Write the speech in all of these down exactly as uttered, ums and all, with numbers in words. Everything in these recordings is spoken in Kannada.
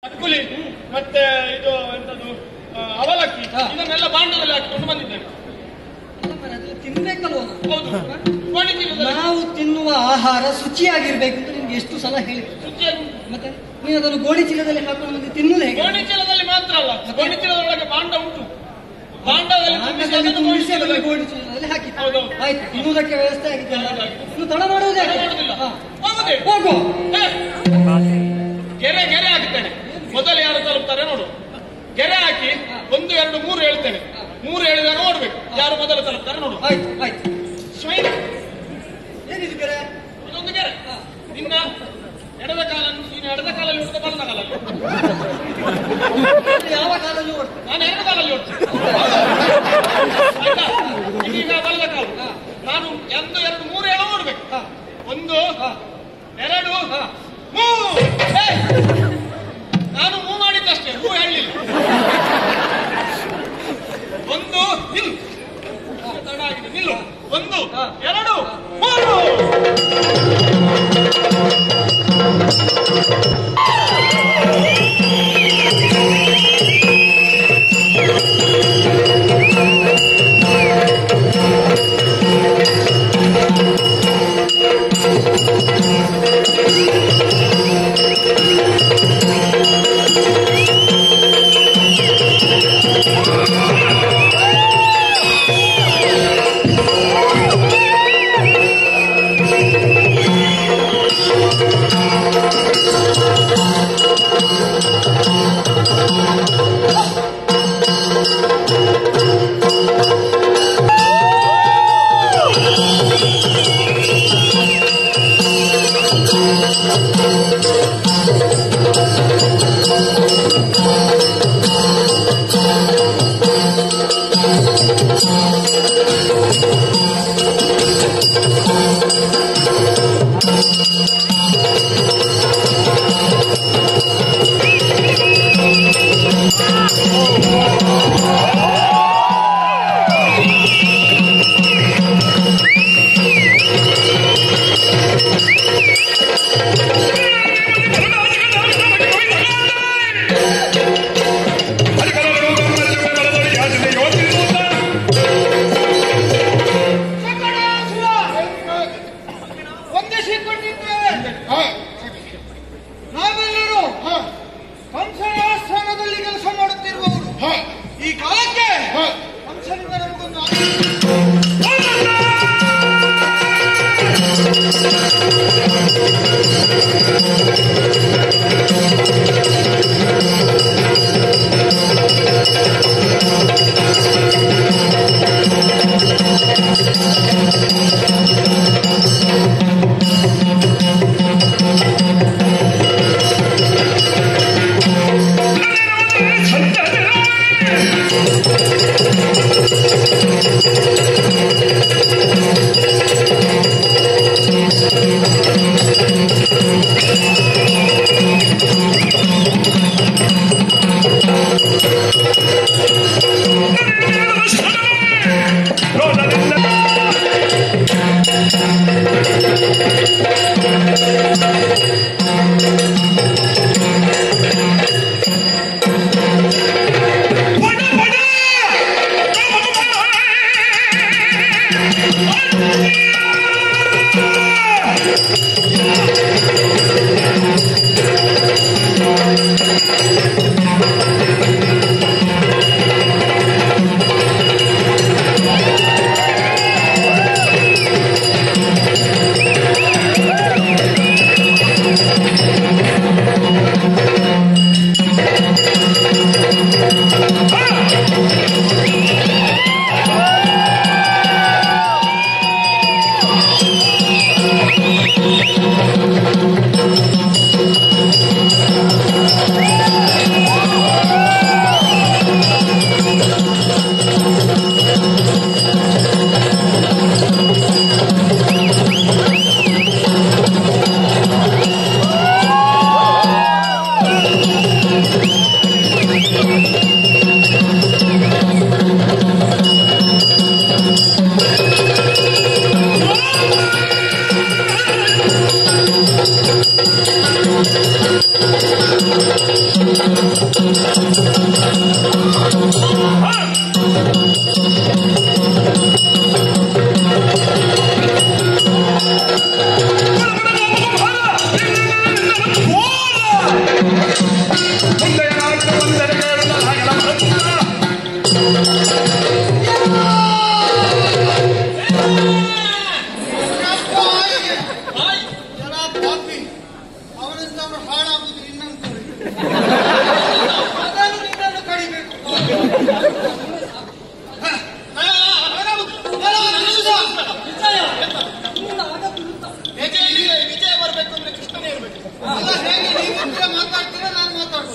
ಅಕ್ಕುಲಿ ಮತ್ತೆ ಇದು ಎಂತದ್ದು ಅವಲಕ್ಕಿ ಇದನ್ನೆಲ್ಲ ಬಾಂಡದಲ್ಲಿ ಹಾಕಿಕೊಂಡು ಬಂದಿದ್ದೇನೆ. ತಿನ್ಬೇಕಲ್ವ? ಹೌದು. ನಾವು ತಿನ್ನುವ ಆಹಾರ ಶುಚಿಯಾಗಿರ್ಬೇಕು ಅಂತ ನಿಮ್ಗೆ ಎಷ್ಟು ಸಲ ಹೇಳಿ. ಶುಚಿಯಾಗಿ ಮತ್ತೆ ನೀವು ಅದನ್ನು ಗೋಣಿ ಚೀಲದಲ್ಲಿ ಹಾಕೊಂಡು ಬಂದು ತಿನ್ನುವುದು ಹೇಗೆ? ಗೋಣಿ ಚೀಲದಲ್ಲಿ ಮಾತ್ರ ಅಲ್ಲ, ಗೋಣಿ ಚೀಲದೊಳಗೆ ಬಾಂಡ ಉಂಟು. ಬಾಂಡದಲ್ಲಿ ಗೋಣಿ ಚೀಲದಲ್ಲಿ ಹಾಕಿ ಆಯ್ತು. ತಿನ್ನುವುದಕ್ಕೆ ವ್ಯವಸ್ಥೆ ಆಗಿದ್ದಲ್ಲ, ನೀವು ತಡ ಮಾಡುವುದೇ ಹೋಗು. ಗೆರೆ ಗೆರೆ ಹಾಕ್ತೇನೆ. ಮೊದಲು ಯಾರು ತಲುಪ್ತಾರೆ ನೋಡು. ಗೆರೆ ಹಾಕಿ ಒಂದು ಎರಡು ಮೂರು ಹೇಳ್ತೇನೆ. ಮೂರು ಹೇಳಿದಾಗ ನೋಡ್ಬೇಕು ಯಾರು ಮೊದಲು ತಲುಪ್ತಾರೆ ನೋಡು. ಆಯ್ತು ಆಯ್ತು. ಸ್ವೈನ್ ಏನಿದು ಗೆರೆ? ಇದೊಂದು ಗೆರೆ. ನಿನ್ನ ಎಡದ ಕಾಲನ್ನು ನೀನು ಎಡದ ಕಾಲಲ್ಲಿ ಹೊಡೆದ ಬಲದ ಕಾಲಲ್ಲಿ ಯಾವ ಕಾಲಲ್ಲಿ ಓಡ್ತೇನೆ? ನಾನು ಎರಡು ಕಾಲಲ್ಲಿ ಓಡ್ತೇನೆ. ಈಗ ಬಲದ ಕಾಲ. ನಾನು ಒಂದು ಎರಡು ಮೂರು ಹೇಳೋ ನೋಡ್ಬೇಕು. ಒಂದು ಎರಡು ಮೂರು. ನಾನು ಮೂವ್ ಮಾಡಿದ್ದಷ್ಟೇ, ಹೂ ಹೇಳಲಿಲ್ಲ. ಒಂದು ನಿಲ್ಲು, ತಡ ಆಗಿದೆ, ನಿಲ್ಲು. ಒಂದು ಎರಡು ಮೂರು. ನಾವೆಲ್ಲರೂ ಕಂಸನ ಆಸ್ಥಾನದಲ್ಲಿ ಕೆಲಸ ಮಾಡುತ್ತಿರುವವರು. ಈ ಕಾಲಕ್ಕೆ ಕಂಸನಿಂದ ನಮಗೊಂದು ವಿಜಯ ಬರಬೇಕು ಅಂದ್ರೆ ಕೃಷ್ಣನೇ ಇರಬೇಕು. ಮಾತಾಡ್ತೀರಾ ನಾನು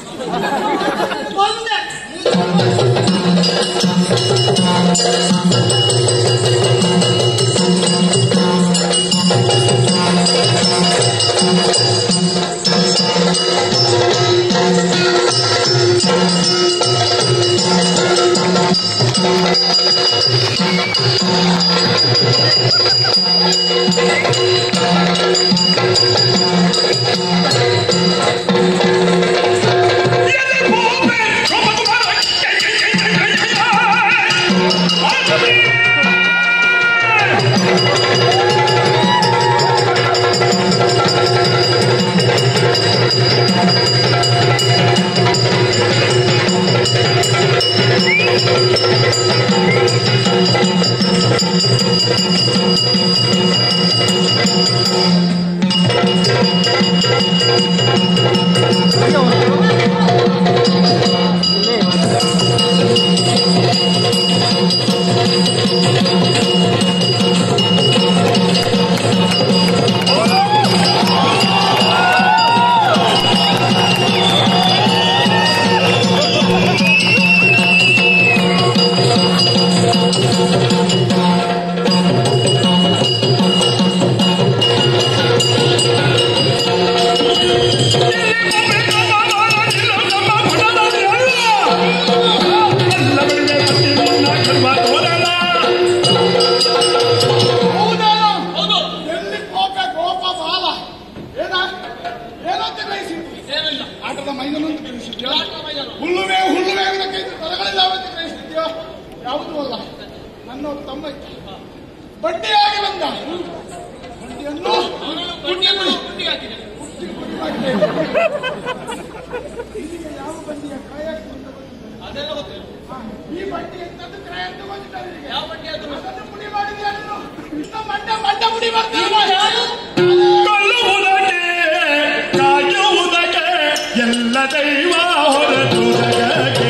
ಹುಲ್ಲುವೇ ಹುಲ್ಲುವೇ ತಲೆಗಳಿದ್ದಾವಂತೆ ಗ್ರಹಿಸ್ತಿದ್ಯೋ? ಯಾವುದೂ ಅಲ್ಲ, ನನ್ನ ತಮ್ಮ ಬಡ್ಡಿಯಾಗಿ ಬಂದ ಬಡ್ಡಿಯನ್ನು ಇದೀಗ ಯಾವ ಬಡ್ಡಿಯ ಕ್ರಯ ಅದೆಲ್ಲ ಗೊತ್ತಿಲ್ಲ. ಈ ಬಡ್ಡಿ ಎಂತದ್ದು ಕ್ರಯ ಅಂತ ಬಂದಿದ್ದಾರೆ. ಯಾವ ಬಡ್ಡಿ ಅದು? ಅದನ್ನು ಪುಡಿ ಮಾಡಿದ್ಯಾ ನೀನು? ಇಷ್ಟ ಮಡ್ಡ ಮಡ್ಡ ಪುಡಿ ಮಾಡ್ತೀಯ. ಕಾಯುವುದಕ್ಕೆ ಎಲ್ಲ ದೈವ ಹೊರತು ಜಗಕ್ಕೆ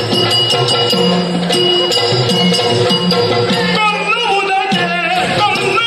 ಕೊಲ್ಲುವುದಕ್ಕೆ ಕೊಲ್ಲ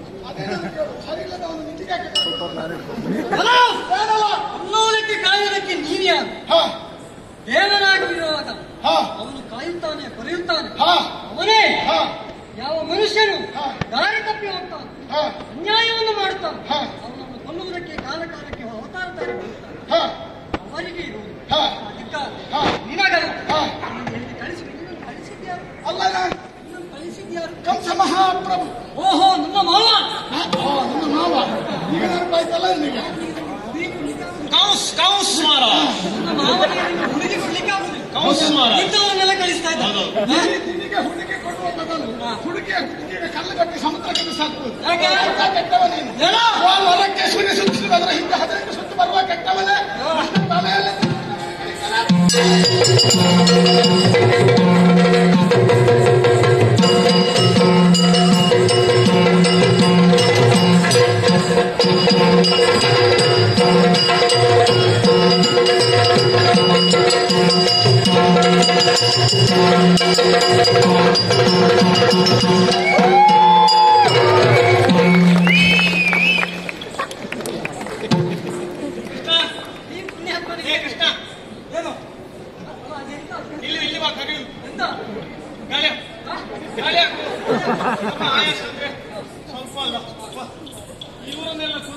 ಸರಿ ಇಲ್ಲದವನು ನಿಂತಿಗೆ ಅನ್ನೋದಕ್ಕೆ ಕಾಯುವುದಕ್ಕೆ ನೀನ್ಯಾರು? ದೇವನಾಗಿರುವಾಗ ಅವನು ಕಾಯುತ್ತಾನೆ, ಕೊರೆಯುತ್ತಾನೆ. ಅವನೇ ಯಾವ ಮನುಷ್ಯನು ದಾರಿ ತಪ್ಪಿ ಹೋಗ್ತಾನೆ, ಅನ್ಯಾಯವನ್ನು ಮಾಡುತ್ತಾನೆ, ಅವನನ್ನು ಕೊಲ್ಲುವುದಕ್ಕೆ ಕಾಲ ಕಾಲಕ್ಕೆ ಅವತಾರ ದಾರಿ ಬರುತ್ತಾನೆ. ಅವರಿಗೆ ಇರುವುದು ಅಧಿಕಾರ ನಿನಗಲ್ಲ. ಕಳಿಸಿ ಕಳಿಸಿದ್ಯಾರು? ಅಲ್ಲ, ಕಳಿಸಿದ್ಯಾರು? ಕಂಸ ಮಹಾಪ್ರಭು. ಓಹೋ, ನನ್ನ ಮಾವ. ನನ್ನ ಮಾವ ಈಗ ನೆನಪಾಯ್ತಲ್ಲ ನಿನಗೆ? ನನ್ನ ಮಾವನಿಗೆ ಹುಡುಗಿ ಕೊಡ್ಲಿಕ್ಕೆ ಆಗುದಿಲ್ಲ. ಇಂಥವನ್ನೆಲ್ಲ ಕಳಿಸ್ತಾ ಇದ್ದಾರೆ. ನಿನಗೆ ಹುಡುಗಿ ಕೊಡುವ ಬದಲು ಹುಡುಗಿಯ ಹುಡುಗಿಗೆ ಕಲ್ಲು ಕಟ್ಟಿ ಸಮುದ್ರಕ್ಕೆ ಬಿಸಾಕುವುದು ಯಾಕೆ? ಕೆಟ್ಟವನೇನು? ಹೊರಕ್ಕೆ ಸೂರ್ಯ ಸುತ್ತಿದ್ರು ಅದರ ಹಿಂದೆ ಹದಿನೆಂಟು ಸುತ್ತು ಬರುವ ಕೆಟ್ಟವನೇ. ತಲೆಯಲ್ಲಿ ಸ್ವಲ್ಪ ಅಲ್ಲ, ಇವರನ್ನೆಲ್ಲ